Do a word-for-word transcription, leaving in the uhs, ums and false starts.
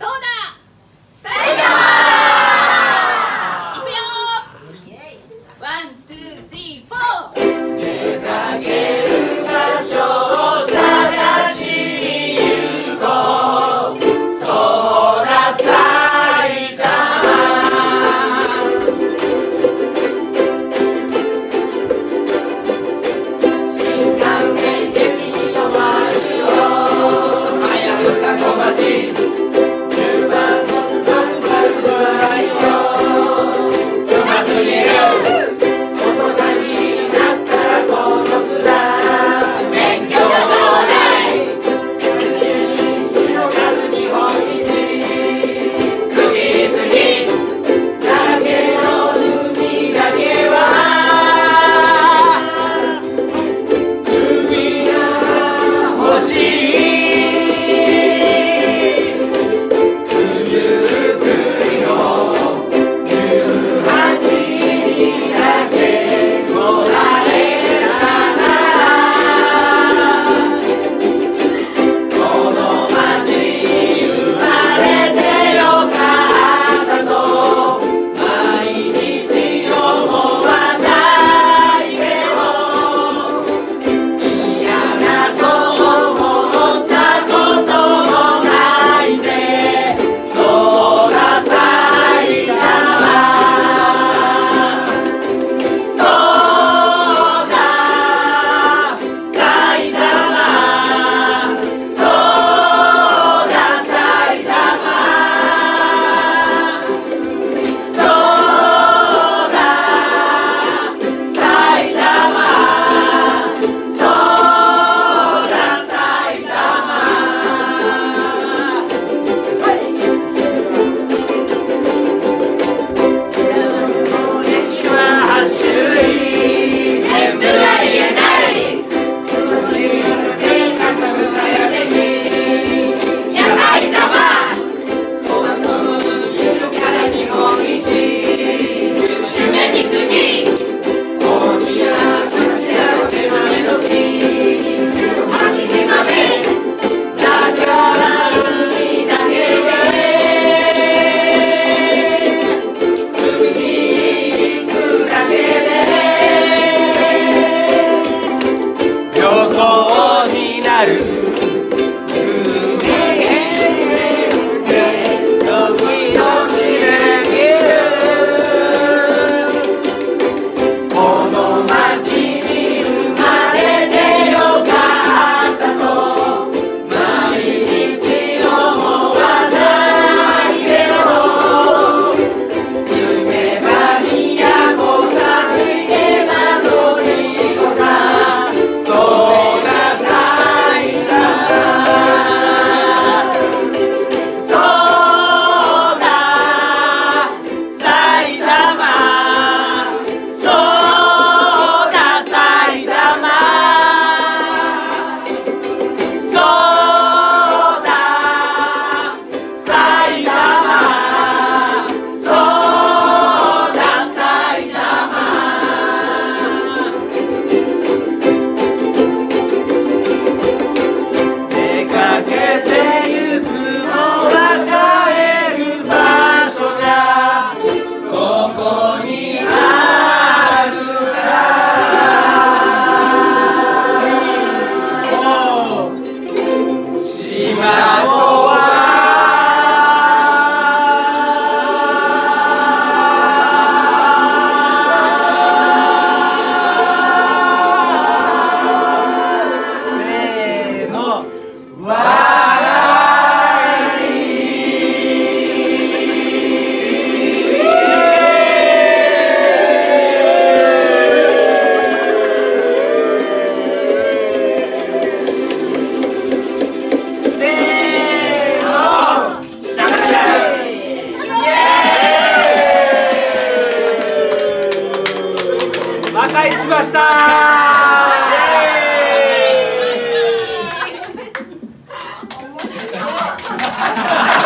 そうだ埼玉。いくよー。ワンツースリーフォー。出かける場所を探しに行こう。そら埼玉。新幹線駅に止まるよ。はやぶさ小町。じゅうばんのバルバルドライよ。うますぎる。大人になったらこのつだ。免許証ちょうだい。広がる日本一。区切りすぎだけの海だけは海が欲しい。九十九里の十八里だけもらえたならこの街に生まれてよかったと毎日思わないでも嫌だと思ったこともないでそら埼玉。そうだ埼玉。そうだ埼玉。そうだ埼玉。そうだ埼玉。駅ははち種類全部は言えない少し生活がやできや埼玉おまとの見るから日本一夢見すぎ大宮町や手前の木じゅうはちじまでだから海だけで海に行くだけで旅行になる海へ時々できるこの街に生まれてよかったと毎日思わないでも住めば都さしげばぞりこさそうだ埼玉。そうだ埼玉。そうだ埼玉。そうだ埼玉。そうだ埼玉。出かけてゆくのは帰る場所がここにあるから島をせーの笑いせーの和解しましたー。